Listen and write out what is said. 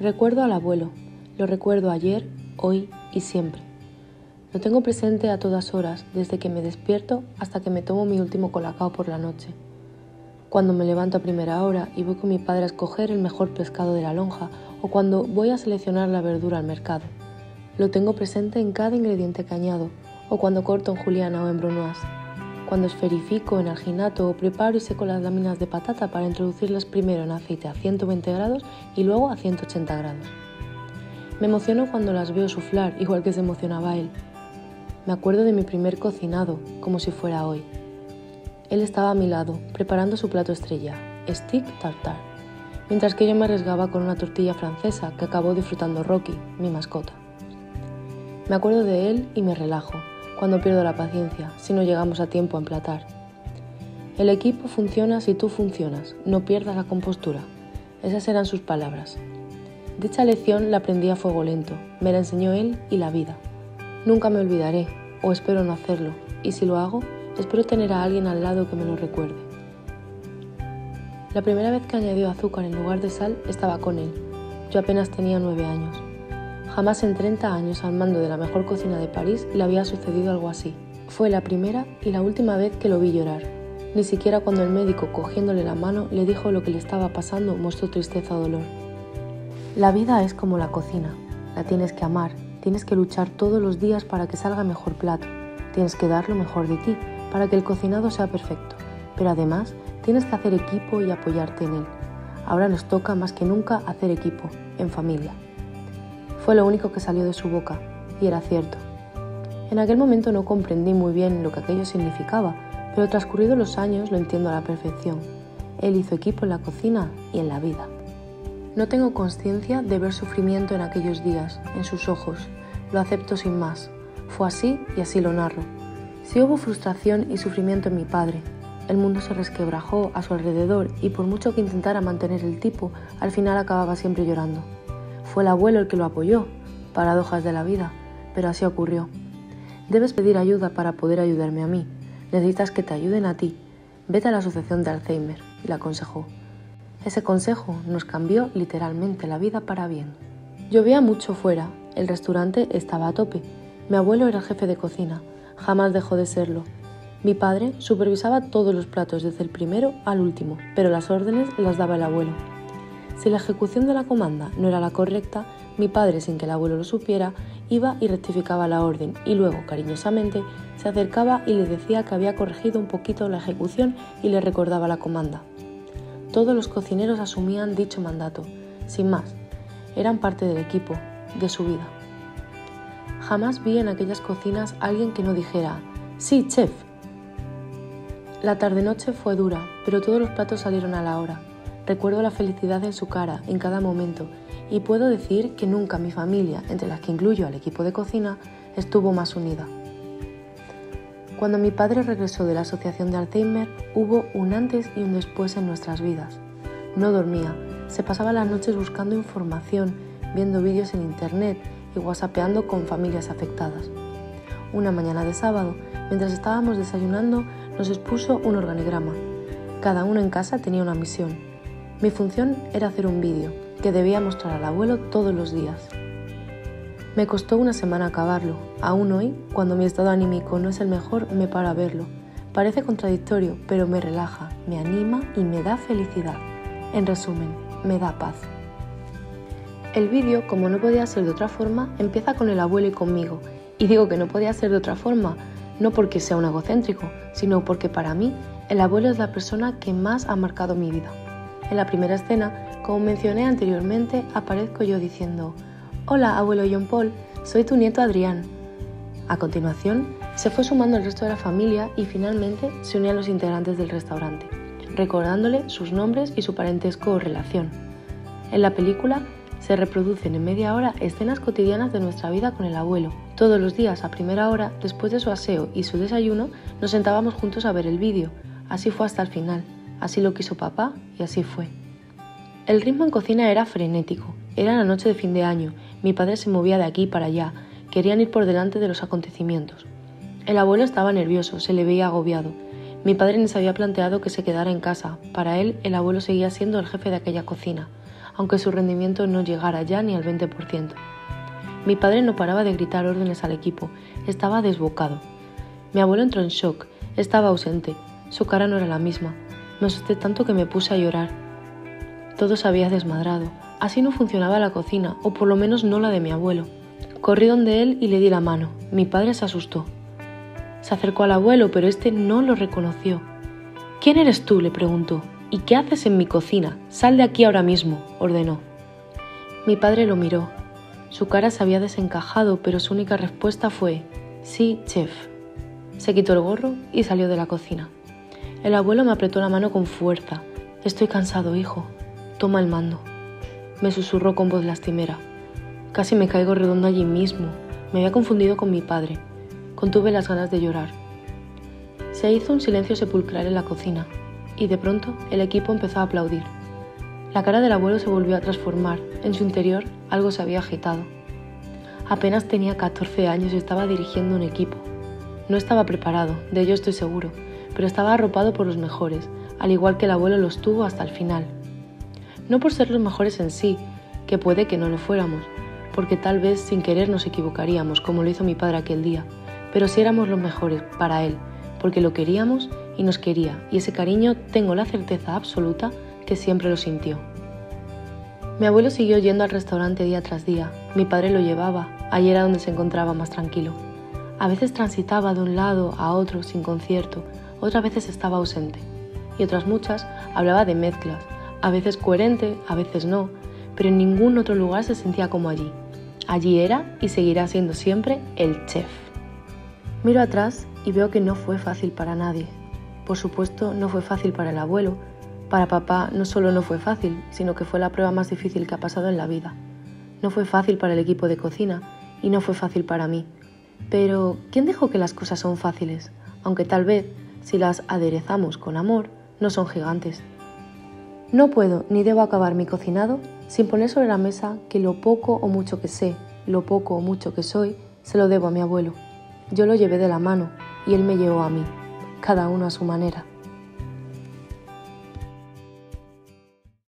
Recuerdo al abuelo, lo recuerdo ayer, hoy y siempre. Lo tengo presente a todas horas, desde que me despierto hasta que me tomo mi último colacao por la noche. Cuando me levanto a primera hora y voy con mi padre a escoger el mejor pescado de la lonja o cuando voy a seleccionar la verdura al mercado. Lo tengo presente en cada ingrediente que añado o cuando corto en juliana o en brunoise. Cuando esferifico en alginato o preparo y seco las láminas de patata para introducirlas primero en aceite a 120 grados y luego a 180 grados. Me emociono cuando las veo suflar, igual que se emocionaba él. Me acuerdo de mi primer cocinado, como si fuera hoy. Él estaba a mi lado, preparando su plato estrella, stick tartare, mientras que yo me arriesgaba con una tortilla francesa que acabó disfrutando Rocky, mi mascota. Me acuerdo de él y me relajo, cuando pierdo la paciencia, si no llegamos a tiempo a emplatar. El equipo funciona si tú funcionas, no pierdas la compostura. Esas eran sus palabras. Dicha lección la aprendí a fuego lento, me la enseñó él y la vida. Nunca me olvidaré, o espero no hacerlo, y si lo hago, espero tener a alguien al lado que me lo recuerde. La primera vez que añadió azúcar en lugar de sal estaba con él. Yo apenas tenía 9 años. Jamás en 30 años al mando de la mejor cocina de París le había sucedido algo así. Fue la primera y la última vez que lo vi llorar. Ni siquiera cuando el médico, cogiéndole la mano, le dijo lo que le estaba pasando, mostró tristeza o dolor. La vida es como la cocina. La tienes que amar, tienes que luchar todos los días para que salga mejor plato. Tienes que dar lo mejor de ti para que el cocinado sea perfecto. Pero además, tienes que hacer equipo y apoyarte en él. Ahora nos toca más que nunca hacer equipo, en familia. Fue lo único que salió de su boca, y era cierto. En aquel momento no comprendí muy bien lo que aquello significaba, pero transcurridos los años lo entiendo a la perfección. Él hizo equipo en la cocina y en la vida. No tengo consciencia de ver sufrimiento en aquellos días, en sus ojos. Lo acepto sin más. Fue así y así lo narro. Sí hubo frustración y sufrimiento en mi padre. El mundo se resquebrajó a su alrededor y por mucho que intentara mantener el tipo, al final acababa siempre llorando. Fue el abuelo el que lo apoyó, paradojas de la vida, pero así ocurrió. Debes pedir ayuda para poder ayudarme a mí. Necesitas que te ayuden a ti. Vete a la asociación de Alzheimer, le aconsejó. Ese consejo nos cambió literalmente la vida para bien. Llovía mucho fuera, el restaurante estaba a tope. Mi abuelo era el jefe de cocina, jamás dejó de serlo. Mi padre supervisaba todos los platos desde el primero al último, pero las órdenes las daba el abuelo. Si la ejecución de la comanda no era la correcta, mi padre, sin que el abuelo lo supiera, iba y rectificaba la orden y luego, cariñosamente, se acercaba y le decía que había corregido un poquito la ejecución y le recordaba la comanda. Todos los cocineros asumían dicho mandato, sin más. Eran parte del equipo, de su vida. Jamás vi en aquellas cocinas a alguien que no dijera «Sí, chef». La tarde-noche fue dura, pero todos los platos salieron a la hora. Recuerdo la felicidad en su cara, en cada momento, y puedo decir que nunca mi familia, entre las que incluyo al equipo de cocina, estuvo más unida. Cuando mi padre regresó de la asociación de Alzheimer, hubo un antes y un después en nuestras vidas. No dormía, se pasaba las noches buscando información, viendo vídeos en internet y whatsappeando con familias afectadas. Una mañana de sábado, mientras estábamos desayunando, nos expuso un organigrama. Cada uno en casa tenía una misión. Mi función era hacer un vídeo que debía mostrar al abuelo todos los días. Me costó una semana acabarlo. Aún hoy, cuando mi estado anímico no es el mejor, me paro a verlo. Parece contradictorio, pero me relaja, me anima y me da felicidad. En resumen, me da paz. El vídeo, como no podía ser de otra forma, empieza con el abuelo y conmigo. Y digo que no podía ser de otra forma, no porque sea un egocéntrico, sino porque para mí, el abuelo es la persona que más ha marcado mi vida. En la primera escena, como mencioné anteriormente, aparezco yo diciendo «Hola, abuelo John Paul, soy tu nieto Adrián». A continuación, se fue sumando el resto de la familia y finalmente se unían los integrantes del restaurante, recordándole sus nombres y su parentesco o relación. En la película se reproducen en media hora escenas cotidianas de nuestra vida con el abuelo. Todos los días a primera hora, después de su aseo y su desayuno, nos sentábamos juntos a ver el vídeo. Así fue hasta el final. Así lo quiso papá y así fue. El ritmo en cocina era frenético. Era la noche de fin de año. Mi padre se movía de aquí para allá. Querían ir por delante de los acontecimientos. El abuelo estaba nervioso, se le veía agobiado. Mi padre ni se había planteado que se quedara en casa. Para él, el abuelo seguía siendo el jefe de aquella cocina. aunque su rendimiento no llegara ya ni al 20%. Mi padre no paraba de gritar órdenes al equipo, estaba desbocado. Mi abuelo entró en shock, estaba ausente, su cara no era la misma. Me asusté tanto que me puse a llorar. Todo se había desmadrado, así no funcionaba la cocina, o por lo menos no la de mi abuelo. Corrí donde él y le di la mano. Mi padre se asustó. Se acercó al abuelo, pero este no lo reconoció. «¿Quién eres tú?», le preguntó. «¿Y qué haces en mi cocina? Sal de aquí ahora mismo», ordenó. Mi padre lo miró. Su cara se había desencajado, pero su única respuesta fue «Sí, chef». Se quitó el gorro y salió de la cocina. El abuelo me apretó la mano con fuerza. «Estoy cansado, hijo. Toma el mando», me susurró con voz lastimera. Casi me caigo redondo allí mismo. Me había confundido con mi padre. Contuve las ganas de llorar. Se hizo un silencio sepulcral en la cocina, y de pronto el equipo empezó a aplaudir. La cara del abuelo se volvió a transformar. En su interior algo se había agitado. Apenas tenía 14 años y estaba dirigiendo un equipo. No estaba preparado, de ello estoy seguro, pero estaba arropado por los mejores, al igual que el abuelo los tuvo hasta el final. No por ser los mejores en sí, que puede que no lo fuéramos, porque tal vez sin querer nos equivocaríamos, como lo hizo mi padre aquel día, pero sí éramos los mejores para él, porque lo queríamos y nos quería, y ese cariño tengo la certeza absoluta que siempre lo sintió. Mi abuelo siguió yendo al restaurante día tras día, mi padre lo llevaba, allí era donde se encontraba más tranquilo. A veces transitaba de un lado a otro sin concierto, otras veces estaba ausente, y otras muchas hablaba de mezclas, a veces coherente, a veces no, pero en ningún otro lugar se sentía como allí. Allí era y seguirá siendo siempre el chef. Miro atrás y veo que no fue fácil para nadie. Por supuesto, no fue fácil para el abuelo. Para papá no solo no fue fácil, sino que fue la prueba más difícil que ha pasado en la vida. No fue fácil para el equipo de cocina y no fue fácil para mí. Pero, ¿quién dijo que las cosas son fáciles? Aunque tal vez, si las aderezamos con amor, no son gigantes. No puedo ni debo acabar mi cocinado sin poner sobre la mesa que lo poco o mucho que sé, lo poco o mucho que soy, se lo debo a mi abuelo. Yo lo llevé de la mano y él me llevó a mí, cada uno a su manera.